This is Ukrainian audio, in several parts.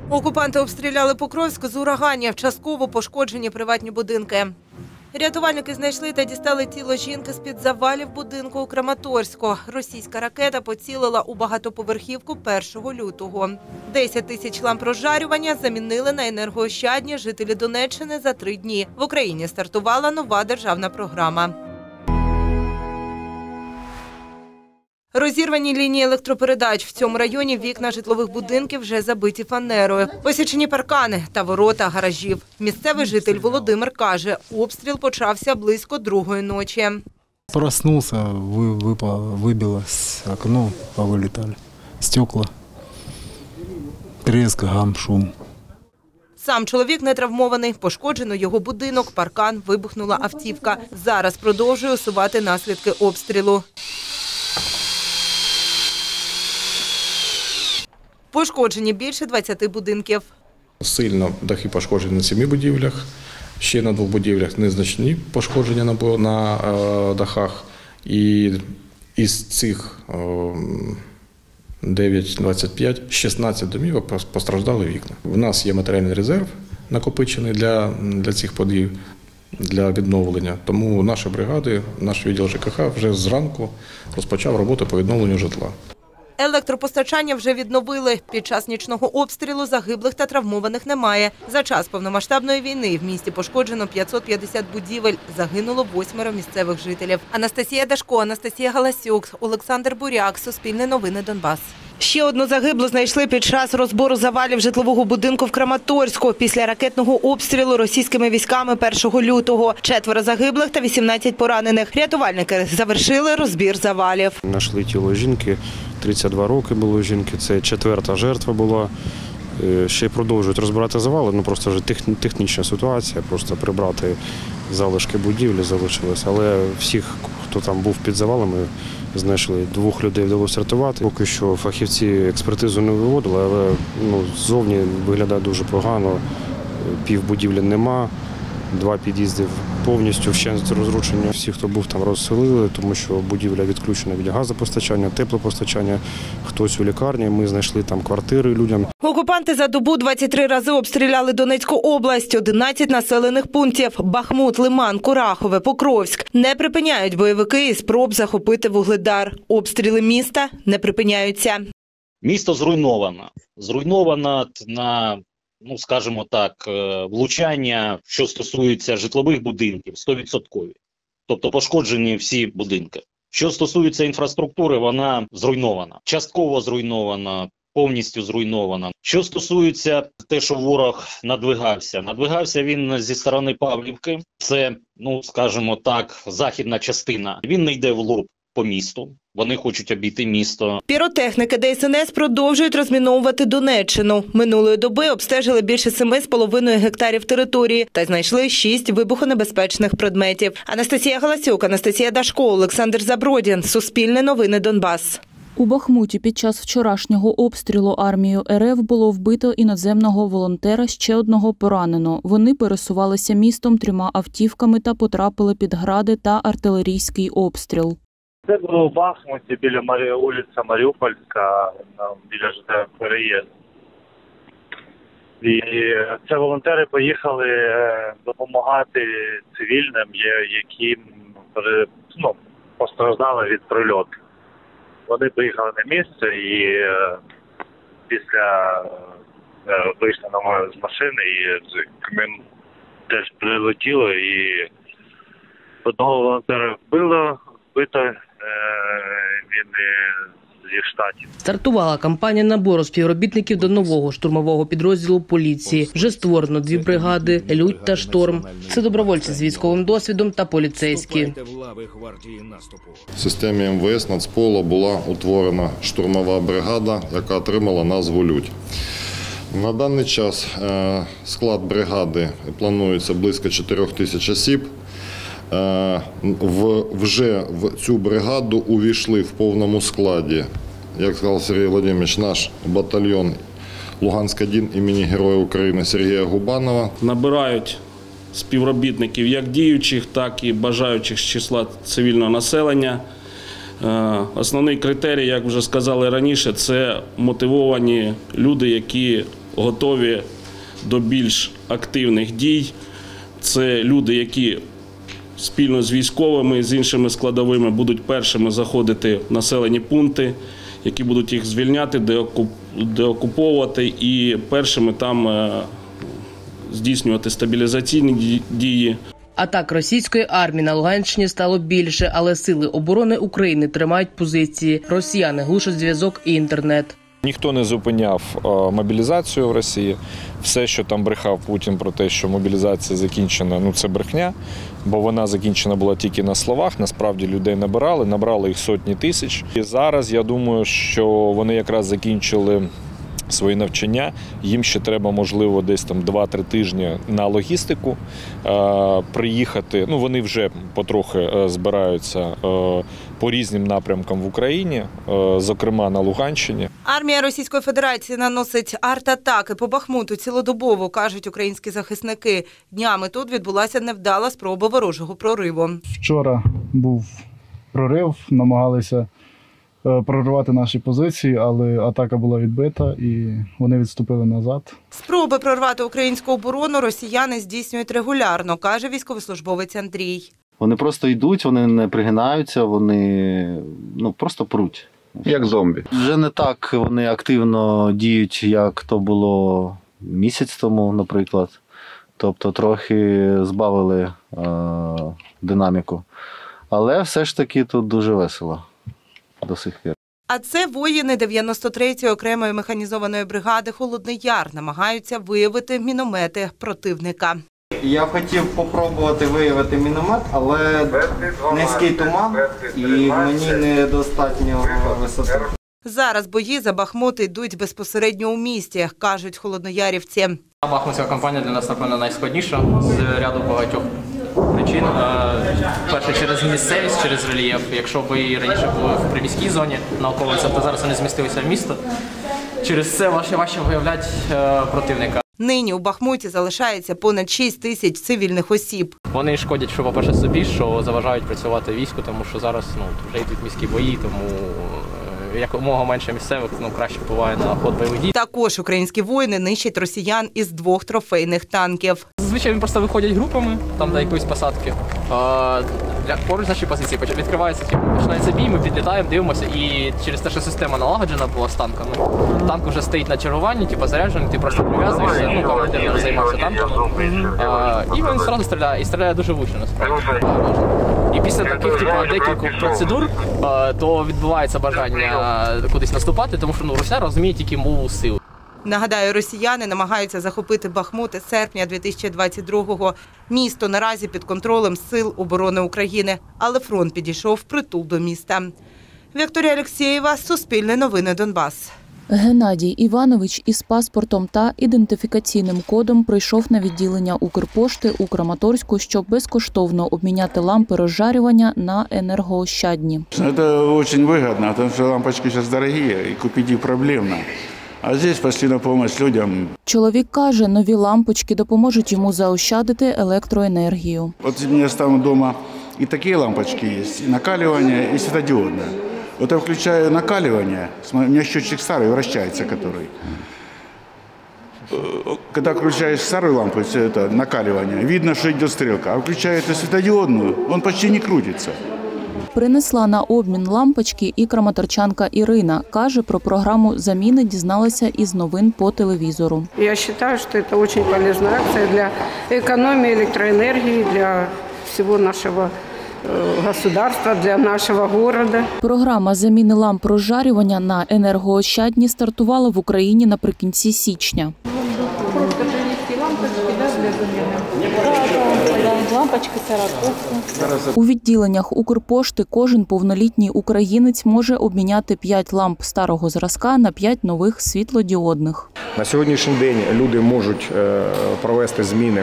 Окупанти обстріляли Покровськ з ураганів, частково пошкоджені приватні будинки. Рятувальники знайшли та дістали тіло жінки з-під завалів будинку у Краматорську. Російська ракета поцілила у багатоповерхівку 1 лютого. 10 тисяч ламп розжарювання замінили на енергоощадні жителі Донеччини за 3 дні. В Україні стартувала нова державна програма. Розірвані лінії електропередач. В цьому районі вікна житлових будинків вже забиті фанерою. Посічені паркани та ворота гаражів. Місцевий житель Володимир каже, обстріл почався близько 2-ї ночі. Проснулся, выбило окно, повылетали стекла. Треск, гам, шум. Сам чоловік не травмований. Пошкоджено його будинок, паркан, вибухнула автівка. Зараз продовжує усувати наслідки обстрілу. Пошкоджені більше 20 будинків. Сильно дахи пошкоджені на 7 будівлях, ще на 2 будівлях незначні пошкодження на дахах. І із цих 9-25, 16 домівок постраждали вікна. У нас є матеріальний резерв накопичений для цих подій, для відновлення. Тому наші бригади, наш відділ ЖКХ вже зранку розпочав роботу по відновленню житла. Електропостачання вже відновили. Під час нічного обстрілу загиблих та травмованих немає. За час повномасштабної війни в місті пошкоджено 550 будівель. Загинуло 8 місцевих жителів. Анастасія Дашко, Анастасія Галасюк, Олександр Буряк. Суспільне новини Донбас. Ще одну загиблу знайшли під час розбору завалів житлового будинку в Краматорську після ракетного обстрілу російськими військами 1 лютого. 4 загиблих та 18 поранених. Рятувальники завершили розбір завалів. Знайшли тіло жінки, 32 роки було жінки, це 4-та жертва була. Ще продовжують розбирати завали, просто вже технічна ситуація, просто прибрати залишки будівлі залишилось. Але всіх, хто там був під завалами, знайшли. 2 людей вдалося рятувати. Поки що фахівці експертизу не виводили, але ззовні виглядає дуже погано, півбудівлі нема. 2 під'їзди повністю вщент розрушені. Всі, хто був там, розселили, тому що будівля відключена від газопостачання, теплопостачання, хтось у лікарні. Ми знайшли там квартири людям. Окупанти за добу 23 рази обстріляли Донецьку область, 11 населених пунктів – Бахмут, Лиман, Курахове, Покровськ. Не припиняють бойовики і спроб захопити Вугледар. Обстріли міста не припиняються. Місто зруйновано. Зруйновано на, скажімо так, влучання, що стосується житлових будинків, 100%. Тобто пошкоджені всі будинки. Що стосується інфраструктури, вона зруйнована. Частково зруйнована, повністю зруйнована. Що стосується те, що ворог надвигався він зі сторони Павлівки. Це, скажімо так, західна частина. Він не йде в лоб по місту. Вони хочуть обійти місто. Піротехніки ДСНС продовжують розміновувати Донеччину. Минулої доби обстежили більше 7,5 гектарів території та знайшли 6 вибухонебезпечних предметів. Анастасія Галасюк, Анастасія Дашко, Олександр Забродін. Суспільне новини Донбас. У Бахмуті під час вчорашнього обстрілу армією РФ було вбито іноземного волонтера, ще одного поранено. Вони пересувалися містом 3 автівками та потрапили під гради та артилерійський обстріл. Це було в Бахмуті, біля вулиця Маріупольська, біля ЖД переїзд. І це волонтери поїхали допомагати цивільним, які постраждали від прильоту. Вони приїхали на місце і після вийшли з машини і камінь теж прилетіло. І одного волонтера вбито, він зі штатів. Стартувала кампанія набору співробітників до нового штурмового підрозділу поліції. Вже створено 2 бригади – «Лють» та «Шторм». Це добровольці з військовим досвідом та поліцейські. В системі МВС Нацпола була утворена штурмова бригада, яка отримала назву «Лють». На даний час склад бригади планується близько 4 тисяч осіб. Вже в цю бригаду увійшли в повному складі, як сказав Сергій Володимирович, наш батальйон Луганськ-1 імені Героя України Сергія Губанова. Набирають співробітників як діючих, так і бажаючих з числа цивільного населення. Основний критерій, як вже сказали раніше, це мотивовані люди, які готові до більш активних дій. Це люди, які спільно з військовими, з іншими складовими будуть першими заходити в населені пункти, які будуть їх звільняти, деокуповувати і першими там здійснювати стабілізаційні дії. Атак російської армії на Луганщині стало більше, але сили оборони України тримають позиції. Росіяни глушать зв'язок і інтернет. Ніхто не зупиняв мобілізацію в Росії. Все, що там брехав Путін про те, що мобілізація закінчена, це брехня, бо вона закінчена була тільки на словах. Насправді людей набрали їх сотні тисяч. І зараз, я думаю, що вони якраз закінчили свої навчання. Їм ще треба, можливо, десь там 2-3 тижні на логістику приїхати. Вони вже потрохи збираються по різним напрямкам в Україні, зокрема на Луганщині. Армія Російської Федерації наносить артатаки по Бахмуту цілодобово, кажуть українські захисники. Днями тут відбулася невдала спроба ворожого прориву. Вчора був прорив, намагалися проривати наші позиції, але атака була відбита і вони відступили назад. Спроби прорвати українську оборону росіяни здійснюють регулярно, каже військовослужбовець Андрій. Вони просто йдуть, вони не пригинаються, вони просто пруть. Як зомбі. Вже не так вони активно діють, як то було місяць тому, наприклад. Тобто трохи збавили динаміку. Але все ж таки тут дуже весело до сих пір. А це воїни 93-ї окремої механізованої бригади «Холодний Яр» намагаються виявити міномети противника. Я хотів спробувати виявити міномет, але низький туман і мені недостатньо висоти. Зараз бої за Бахмут йдуть безпосередньо у місті, кажуть холодноярівці. Бахмутська кампанія для нас, напевно, найскладніша з ряду багатьох причин. Перше, через місцевість, через рельєф. Якщо бої раніше були в приміській зоні на околицях, то зараз вони змістилися в місто. Через це важче виявляти противника. Нині у Бахмуті залишається понад 6 тисяч цивільних осіб. Вони шкодять, що, по-перше, собі, що заважають працювати війську, тому що зараз вже йдуть міські бої, тому якомога менше місцевих, краще впливає на ход бойових дій. Також українські воїни нищать росіян із 2 трофейних танків. Зазвичай вони просто виходять групами, там до якоїсь посадки. Поруч наші позиції відкривається, починається бій, ми підлітаємо, дивимося, і через те, що система налагоджена була з танками, танк вже стоїть на чергуванні, заряджений, ти просто прив'язуєшся, командир не займався танками, і він одразу стріляє, і стріляє дуже влучно, насправді. І після таких декількох процедур, то відбувається бажання кудись наступати, тому що росіяни розуміють тільки мову сил. Нагадаю, росіяни намагаються захопити Бахмут із серпня 2022-го. Місто наразі під контролем Сил оборони України, але фронт підійшов впритул до міста. Вікторія Алєксєєва, Суспільне новини, Донбас. Геннадій Іванович із паспортом та ідентифікаційним кодом прийшов на відділення Укрпошти у Краматорську, щоб безкоштовно обміняти лампи розжарювання на енергоощадні. Це дуже вигідно, тому що лампочки зараз дорогі і купити їх проблемно. А тут пішли на допомогу людям. Чоловік каже, нові лампочки допоможуть йому заощадити електроенергію. От у мене там вдома і такі лампочки є, і накалювання, і світодіодне. Вот я включаю накаливание, у меня счетчик старый, вращается который. Когда включаешь старую лампу, это накаливание, видно, что идет стрелка. А включаю эту светодиодную, он почти не крутится. Принесла на обмін лампочки і краматорчанка Ірина. Каже, про програму заміни дізналася із новин по телевізору. Я вважаю, що це дуже полезна акція для економії електроенергії, для всього нашого государства, для нашого міста. Програма заміни ламп розжарювання на енергоощадні стартувала в Україні наприкінці січня. Просто принести лампочки для заміни. Лампочки, сороковку. У відділеннях Укрпошти кожен повнолітній українець може обміняти 5 ламп старого зразка на 5 нових світлодіодних. На сьогоднішній день люди можуть провести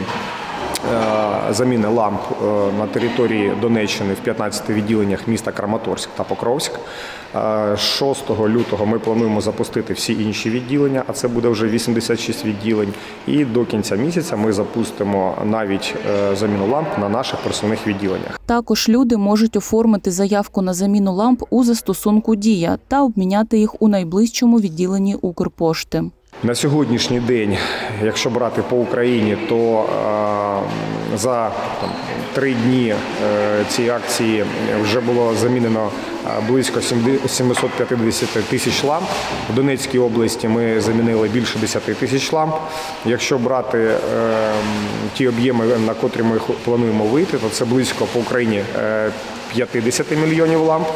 заміни ламп на території Донеччини в 15 відділеннях міста Краматорськ та Покровськ. 6 лютого ми плануємо запустити всі інші відділення, а це буде вже 86 відділень. І до кінця місяця ми запустимо навіть заміну ламп на наших персональних відділеннях. Також люди можуть оформити заявку на заміну ламп у застосунку «Дія» та обміняти їх у найближчому відділенні Укрпошти. На сьогоднішній день, якщо брати по Україні, то за 3 дні цієї акції вже було замінено близько 750 тисяч ламп. В Донецькій області ми замінили більше 10 тисяч ламп. Якщо брати ті об'єми, на котрі ми плануємо вийти, то це близько по Україні 50 мільйонів ламп.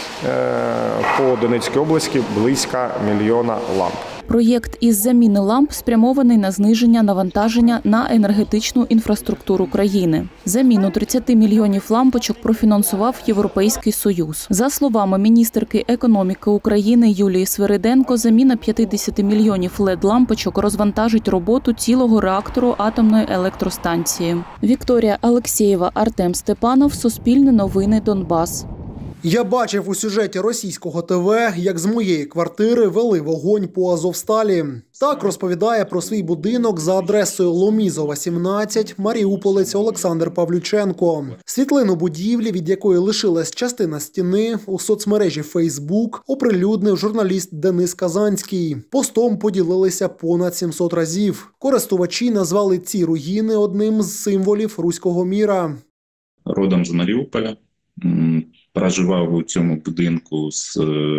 По Донецькій області близько 1 мільйона ламп. Проєкт із заміни ламп спрямований на зниження навантаження на енергетичну інфраструктуру країни. Заміну 30 мільйонів лампочок профінансував Європейський Союз. За словами міністерки економіки України Юлії Свириденко, заміна 50 мільйонів LED-лампочок розвантажить роботу цілого реактору атомної електростанції. Вікторія Алексєєва, Артем Степанов, Суспільне новини, Донбас. Я бачив у сюжеті російського ТВ, як з моєї квартири вели вогонь по Азовсталі. Так розповідає про свій будинок за адресою Ломізова, 17, маріуполець Олександр Павлюченко. Світлину будівлі, від якої лишилась частина стіни, у соцмережі Facebook оприлюднив журналіст Денис Казанський. Постом поділилися понад 700 разів. Користувачі назвали ці руїни одним з символів руського міра. Родом з Маріуполя. Проживав у цьому будинку з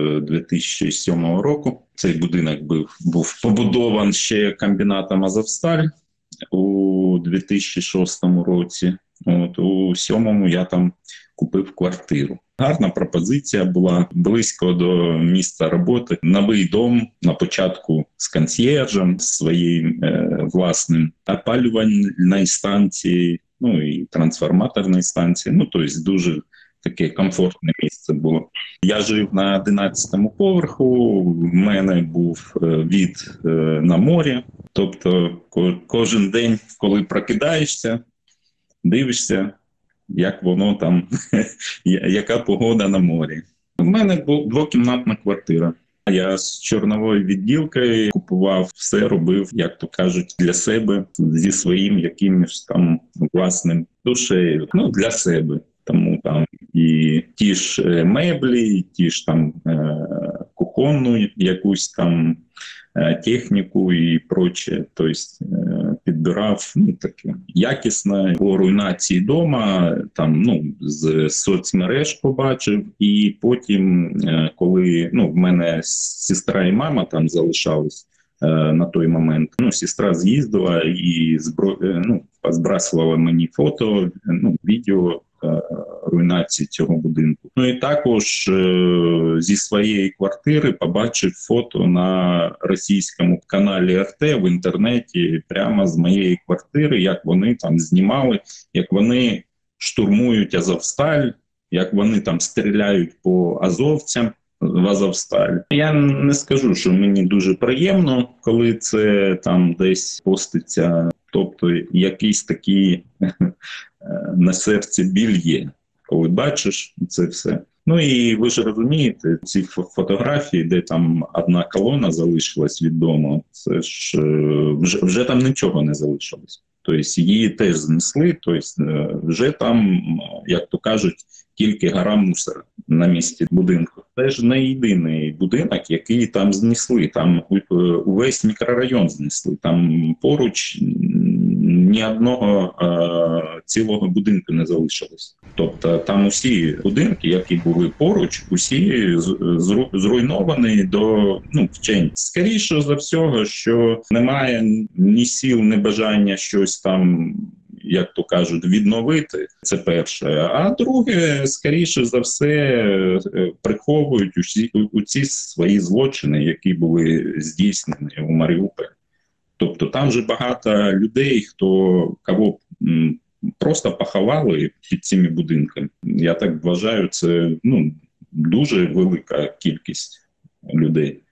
2007 року. Цей будинок був побудований ще комбінатом «Азовсталь» у 2006 році. У 2007 я там купив квартиру. Гарна пропозиція була близько до місця роботи. Новий дом на початку з консьєржем, своїм власним опалювальною станцією, і трансформаторної станції. Тобто дуже таке комфортне місце було. Я жив на 11-му поверху, в мене був від на море. Тобто кожен день, коли прокидаєшся, дивишся, як воно там, яка погода на морі. У мене була двокімнатна квартира. Я з чорновою відділкою купував все, робив, як то кажуть, для себе, зі своїм якимось там власним душею, для себе. Тому там і ті ж меблі, і ті ж там кухонну якусь там техніку і проче. Тобто підбирав таке якісне. По руйнації дома там з соцмереж побачив, і потім, коли в мене сестра і мама там залишались на той момент, сестра з'їздила і збрасувала мені фото, відео руйнації цього будинку. І також зі своєї квартири побачив фото на російському каналі РТ в інтернеті, прямо з моєї квартири, як вони там знімали, як вони штурмують Азовсталь, як вони там стріляють по азовцям в Азовсталь. Я не скажу, що мені дуже приємно, коли це там десь поститься. Тобто якийсь такий на серці біль є, коли бачиш це все. І ви ж розумієте, ці фотографії, де там одна колона залишилась від дому, це ж вже там нічого не залишилось. Тобто її теж знесли, тобто вже там, як то кажуть, тільки гора мусора на місці будинку. Це ж не єдиний будинок, який там знесли, там увесь мікрорайон знесли, там поруч ні одного цілого будинку не залишилось. Тобто там усі будинки, які були поруч, усі зруйновані до вчень. Скоріше за всього, що немає ні сил, ні бажання щось там, як то кажуть, відновити. Це перше. А друге, скоріше за все, приховують усі свої злочини, які були здійснені у Маріуполі. Тобто там же багато людей, кого просто поховали під цими будинками. Я так вважаю, це дуже велика кількість людей.